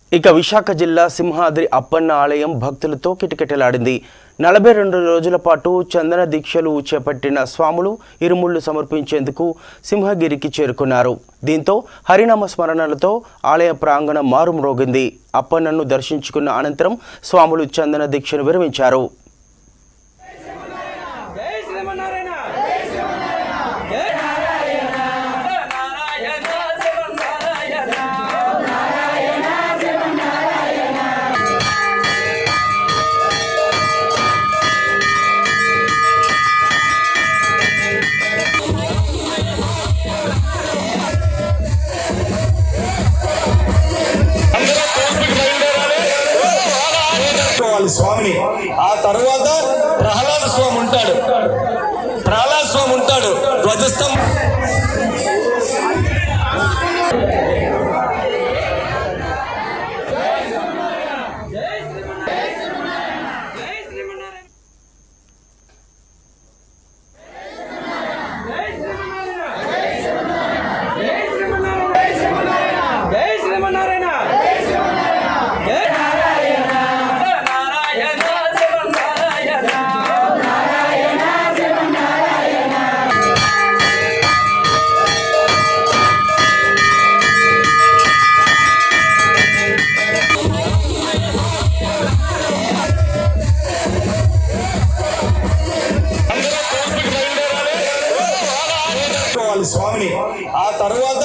ఇక విశాఖ జిల్లా సింహాద్రి అప్పన్న ఆలయం భక్తులతో కిటకిటలాడింది. 42 రోజుల పాటు చందన దీక్షలు చేపట్టిన స్వాములు ఇరుముళ్లు సమర్పించేందుకు సింహగిరికి చేరుకున్నారు. దీంతో హరినామ స్మరణలతో ఆలయ ప్రాంగణం మారుమ్రోగింది. అప్పన్నను దర్శించుకున్న అనంతరం స్వాములు చందన దీక్షను విరమించారు. స్వామిని ఆ తర్వాత ప్రహ్లాద స్వామి ఉంటాడు ధ్వజస్తంభం స్వామిని ఆ తర్వాత